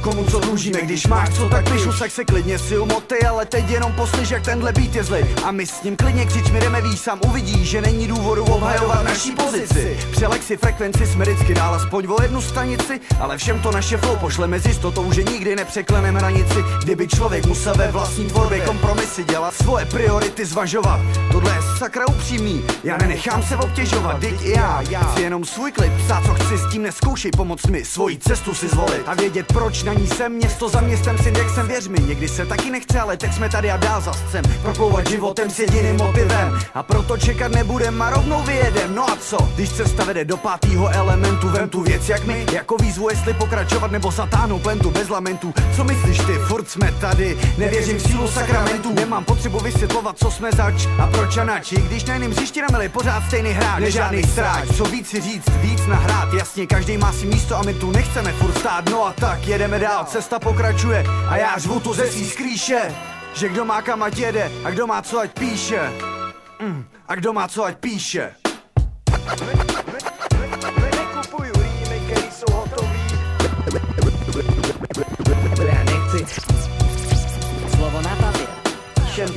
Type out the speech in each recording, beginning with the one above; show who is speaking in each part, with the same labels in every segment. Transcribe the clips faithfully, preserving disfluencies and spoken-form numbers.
Speaker 1: komu co dlužíme. Když máš co, tak píšu, tak se klidně si umotej, ale teď jenom poslyš, jak tenhle beat je zlej. A my s ním klidně křič, mi jdeme víc, sám uvidíš, že není důvodu obhajovat naší pozici. Přeleď si frekvenci, jsme vždycky dál aspoň o jednu stanici, ale všem to naše flow pošleme s jistotou, že nikdy nepřeklenem hranici. Kdyby člověk musel ve vlastní tvorbě kompromisy dělat, svoje priority zvažovat, tohle je sakra upřímný, já nenechám se obtěžovat, teď i já, chci jenom svůj klip, psát co chci, s tím neskoušej pomoct mi, svoji cestu si zvolit a vědět proč na ní jsem, město za městem si jak jsem, věř mi, někdy se taky nechce, ale teď jsme tady a dál zas chcem proplouvat životem s jediným motivem a proto čekat nebudem a rovnou vyjedem. No a co, když cesta vede do pátýho elementu, vem tu věc jak my, jako výzvu jestli pokračovat nebo zatáhnout plentu bez lamentů. Co myslíš ty, furt jsme tady, nevěřím v sílu sakramentů, nemám potřebu vysvětlovat co jsme zač a proč a nač, i když na jiným hřišti na mili pořád stejný hráč, nežádný stráč, co víc si říct, víc nahrát, jasně každý má si místo a my tu nechceme furt stát, no a tak jedeme dál, cesta pokračuje a já řvu tu ze svý skrýše, že kdo má kam ať jede a kdo má co ať píše, mm, a kdo má co ať píše.
Speaker 2: Nekupuju rýmy, který jsou hotový.
Speaker 3: Já nechci slovo na papír. Všem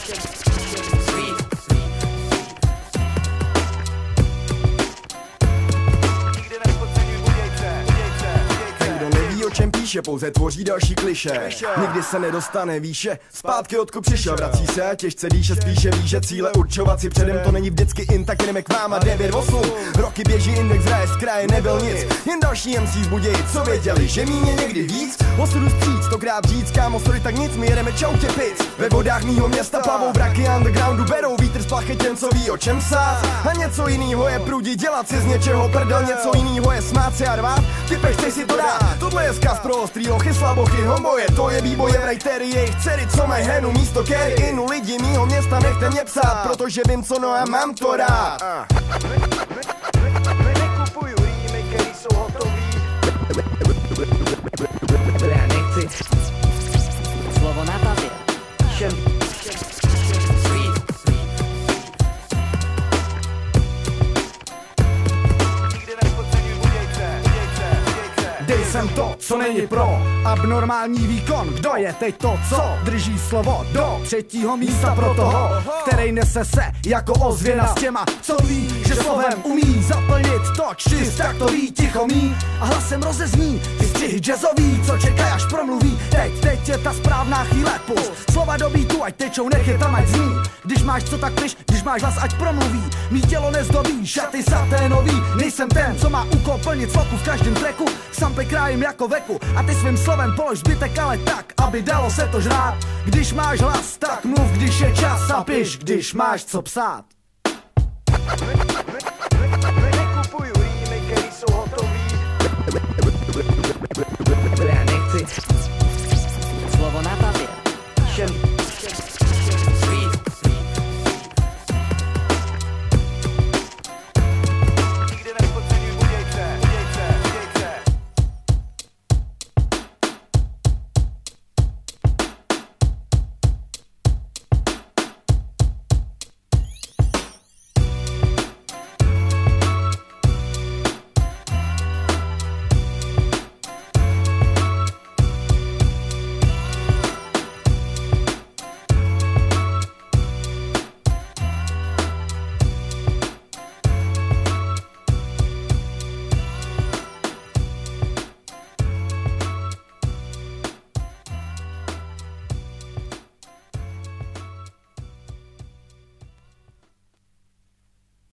Speaker 4: čem píše, pouze tvoří další kliše. Nikdy se nedostane výše, zpátky odkud přišel, vrací se a těžce dýše, spíše ví, že cíle určovat si předem to není vždycky in, tak jdeme k vám a devět osm. Roky běží, index hraje z kraje, nebyl nic, jen další M C zbudějí, co věděli, že míně někdy víc. Osudu stříc, stokrát říct, kámo, sorry, tak nic, my jedeme čautě pic. Ve vodách mýho města plavou vraky undergroundu, berou vítr z plachetěn, co ví o čem psát. A něco jinýho je prudit, dělat si z něčeho prdel, něco jinýho je smát se a rvát. Ty peš, chceš si to dát, tohle je zkaz pro ostrý lochy, slabochy, homoje, to je výboje, vrajtery, jejich dcery, co mají henu, místo carry inu, lidi mýho města nechte mě psát, protože vím co, no a mám to rád.
Speaker 2: Nekupuju rýmy, který jsou hotový.
Speaker 3: Já nechci slovo na papír. Všem
Speaker 1: Dej sem to, co není pro abnormální výkon. Kdo je teď to, co drží slovo do třetího místa pro toho, který nese se jako ozvěna s těma, co ví, že slovem umí zaplnit to čtyř, tak to ví tichomí a hlasem rozezní ty střihy jazzový, co čekají až promluví. Teď, teď je ta správná chvíle, pust slova do beatu, ať tečou, nech je tam ať zní. Když máš co, tak piš, když máš hlas, ať promluví. Mý tělo nezdobí, šaty saténový, nejsem ten, co má úkol plnit sloku v každém tracku, sample krájím jako veku a ty svým slovem polož zbytek, ale tak, aby dalo se to žrát. Když máš hlas, tak mluv, když je čas a piš, když máš co psát.